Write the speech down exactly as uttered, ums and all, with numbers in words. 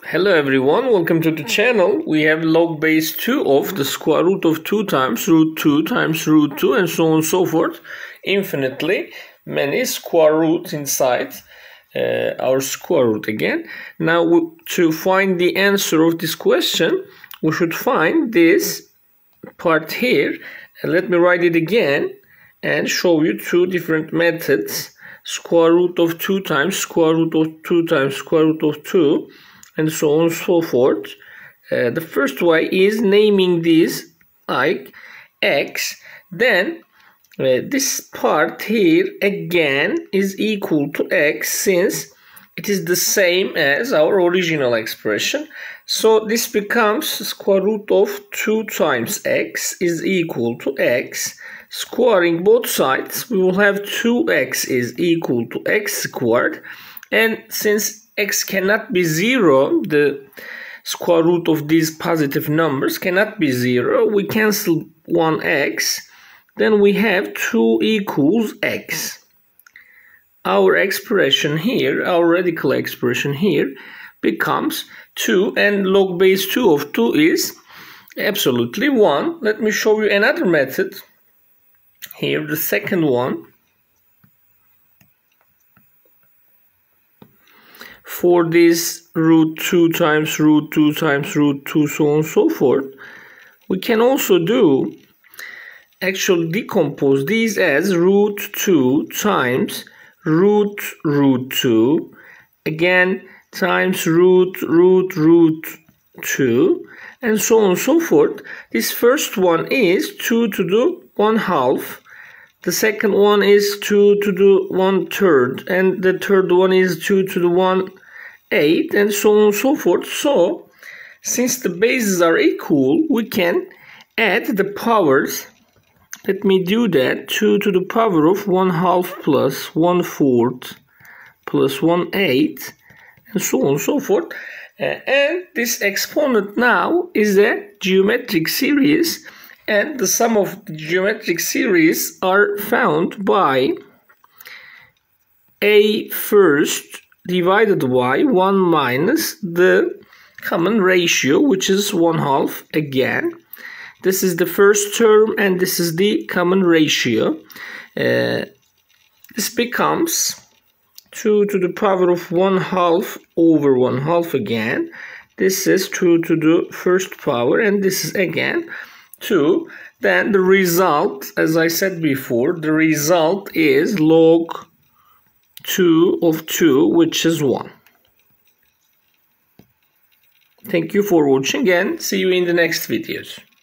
Hello everyone, welcome to the channel. We have log base two of the square root of two times root two times root two and so on and so forth. Infinitely many square roots inside uh, our square root again. Now we, to find the answer of this question, we should find this part here. And let me write it again and show you two different methods. Square root of two times square root of two times square root of two. And so on and so forth. Uh, the first way is naming this like x. Then uh, this part here again is equal to x, since it is the same as our original expression. So this becomes square root of two times x is equal to x. Squaring both sides, we will have two x is equal to x squared. And since x cannot be zero, the square root of these positive numbers cannot be zero, we cancel one x, then we have two equals x. Our expression here, our radical expression here, becomes two, and log base two of two is absolutely one. Let me show you another method. Here, the second one. For this root two times root two times root two, so on and so forth, we can also do actually decompose these as root two times root root two, again times root root root two, and so on and so forth. This first one is two to the one half. The second one is two to the one third, and the third one is two to the one eighth, and so on and so forth. So, since the bases are equal, we can add the powers. Let me do that. two to the power of one half plus one fourth plus one eighth, and so on and so forth. Uh, and this exponent now is a geometric series. And the sum of the geometric series are found by a first divided by one minus the common ratio, which is one half again. This is the first term and this is the common ratio. Uh, this becomes two to the power of one half over one half again. This is two to the first power, and this is again two. Then the result, as I said before, the result is log two of two, which is one. Thank you for watching and see you in the next videos.